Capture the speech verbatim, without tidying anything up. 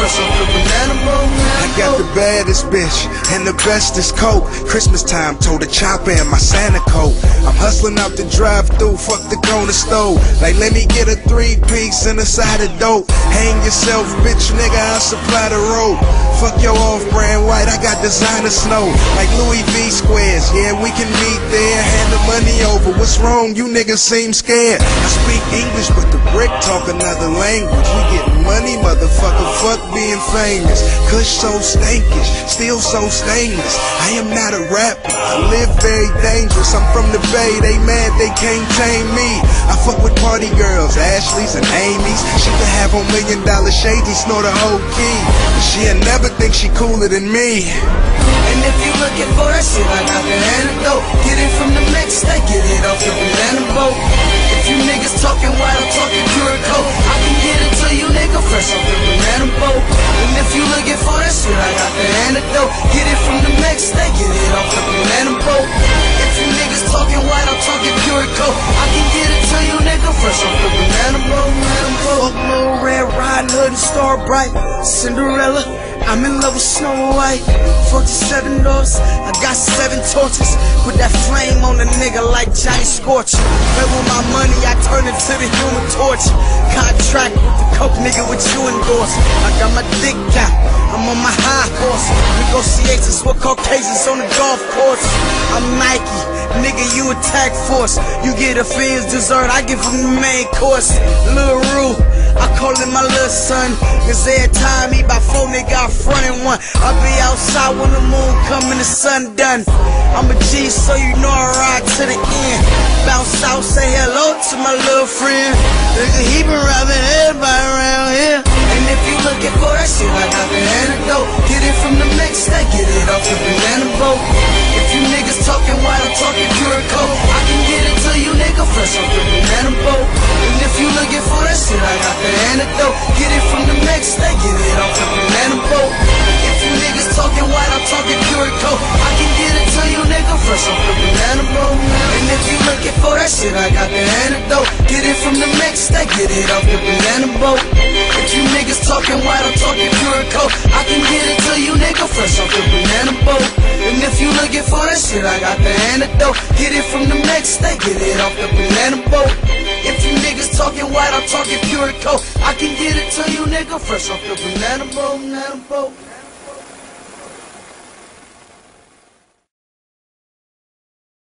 fresh off the banana boat. I got the baddest bitch and the bestest coat. Christmas time, told the chopper in my Santa coat. I'm hustling out the drive-thru, fuck the corner stove. Like, let me get a three-piece and a side of dope. Hang yourself, bitch, nigga, I'll supply the rope. Fuck your off-brand white, I got designer snow. Like Louis V squares, yeah, we can meet there. Hand the money over, what's wrong? You niggas seem scared. I speak English, but the brick talk another language. We getting money, motherfucker, fuck being famous. Kush so stankish, still so stainless. I am not a rapper, I live very dangerous. I'm from the Bay, they mad they can't tame me. I fuck with party girls, Ashleys and Amy's. She could have on million dollar shades and snort a whole key, but she'll never think she cooler than me. And if you looking for that shit, I got the antidote. Get it from the mix, they get it off the banana boat. If you niggas talking while I'm talking pure coke, I can get it to you, nigga, fresh off the banana boat. And if you looking for that shit, I got the antidote. Get it from the mix, they get it off the banana boat. If you niggas talking while I'm talking pure coke, I can get it to you, nigga, fresh off the banana boat. Fuck Lil Red Riding Hood and Star Bright, Cinderella, I'm in love with Snow White. Fuck the seven doors, I got seven torches. Put that flame on the nigga like Johnny Scorcher. Play with my money, I turn it to the human torch. Contract with the coke nigga with you endorse. I got my dick out, I'm on my high horse. Negotiations with Caucasians on the golf course. I'm Nike, nigga, you attack force. You get a fiend's dessert, I give him the main course. Lil Rue, I call him my little son, cause every time he by four nigga I frontin' one. I be outside when the moon come and the sun done. I'm a G so you know I ride to the end. Bounce out, say hello to my little friend. Nigga, he been robbing everybody around here. And if you looking for that shit, I got the antidote. Get it from the mix, they get it off the banana boat. If you niggas talking while I'm talking pure coke, I can get it to you, nigga, fresh off the banana boat. And if you looking for that shit, I got the antidote. Get it from the mix, they get it off the banana boat. If you niggas talking while I'm talking pure coke, I can get it to you, nigga, fresh off the banana boat. And if you looking for that shit, I got the antidote. Get it from the mix, they get it off the banana boat. If you niggas talking while I'm talking pure coke, I can get it to you, nigga, fresh off the banana boat. And if you looking for that shit, I got the antidote. Get it from the mix, they get it off the banana boat. If you niggas talking while I'm talking pure coke, I can get it to you, nigga, fresh off the banana boat, banana boat.